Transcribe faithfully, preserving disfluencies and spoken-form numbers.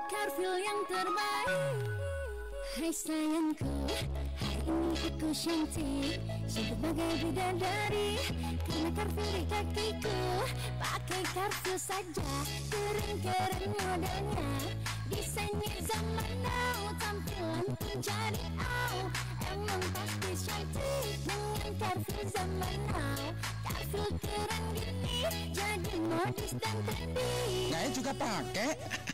Karfil yang terbaik. Hai sayangku, hari ini aku cantik, cantik bagai bidadari. Karena Karfil di kakiku, pakai Karfil saja. Keren-keren modelnya, desainnya zaman now, tampilan pun jadi out. Emang pasti cantik dengan Karfil zaman now. Karfil keren gini, jadi modis dan trendy. Saya juga pakai.